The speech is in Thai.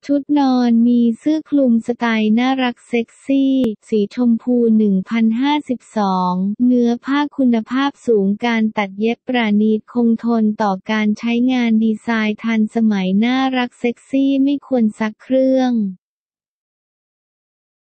ชุดนอนมีเสื้อคลุมสไตล์น่ารักเซ็กซี่ สีชมพู 1052 เนื้อผ้าคุณภาพสูงการตัดเย็บประณีตคงทนต่อการใช้งานดีไซน์ทันสมัยน่ารักเซ็กซี่ไม่ควรซักเครื่อง